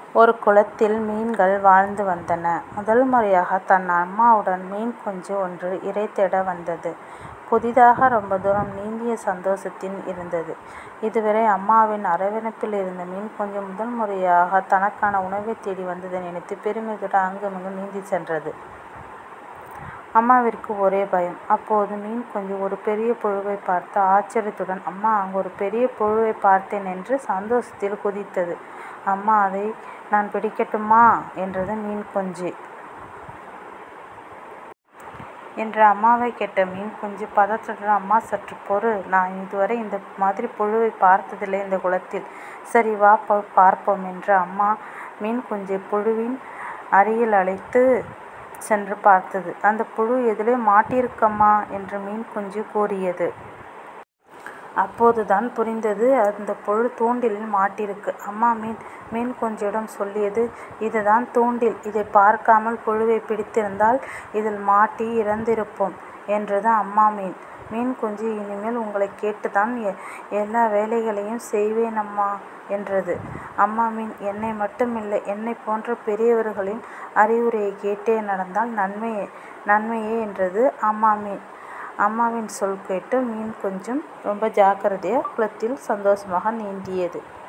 ஒரு குளத்தில் மீன்கள் வாழ்ந்து வந்தன. முதல் முறையாக தன் அம்மாவுடன் மீன் குஞ்சு ஒன்று இரை தேட வந்தது. புதிதாக ரொம்ப தூரம் நீந்திய சந்தோஷத்தில் இருந்தது. இதுவரை அம்மாவின் அரவணைப்பில் இருந்த மீன் குஞ்சு முதல் முறையாக தனக்கான உணவை தேடி வந்ததை நினைத்து பெருமிதத்துடன் அங்குமிங்கும் நீந்தி சென்றது. அம்மாவிற்கு ஒரே பயம். அப்போது மீன் குஞ்சு ஒரு பெரிய புழுவை பார்த்து ஆச்சரியத்துடன், அம்மா, அங்கு ஒரு பெரிய புழுவை பார்த்தேன் என்று சந்தோஷத்தில் குதித்தது. அம்மா, அதை நான் பிடிக்கட்டுமா என்றது மீன் குஞ்சு. என்று அம்மாவை கேட்ட மீன் குஞ்சு பதற்றத்துடன், அம்மா, சற்று பொறு, நான் இதுவரை இந்த மாதிரி புழுவை பார்த்ததில்லை இந்த குளத்தில். சரி, வா, போய் பார்ப்போம் என்று அம்மா மீன் குஞ்சை புழுவின் அருகில் அழைத்து சென்று பார்த்தது. அந்த புழு எதிலே மாட்டியிருக்கம்மா என்று மீன் குஞ்சு கூறியது. அப்போதுதான் புரிந்தது, அந்த புழு தூண்டிலில் மாட்டியிருக்கு. அம்மா மீன் குஞ்சிடம் சொல்லியது, இதுதான் தூண்டில், இதை பார்க்காமல் புழுவை பிடித்திருந்தால் இதில் மாட்டி இறந்திருப்போம் என்றது அம்மா மீன் குஞ்சு. இனிமேல் உங்களை கேட்டுதான் எல்லா வேலைகளையும் செய்வேனம்மா என்றது. அம்மா மீன், என்னை மட்டுமில்லை, என்னை போன்ற பெரியவர்களின் அறிவுரையை கேட்டே நடந்தால் நன்மையே என்றது அம்மா மீன். அம்மாவின் சொல் கேட்டு மீன் குஞ்சும் ரொம்ப ஜாக்கிரதையாக குளத்தில் சந்தோஷமாக நீந்தியது.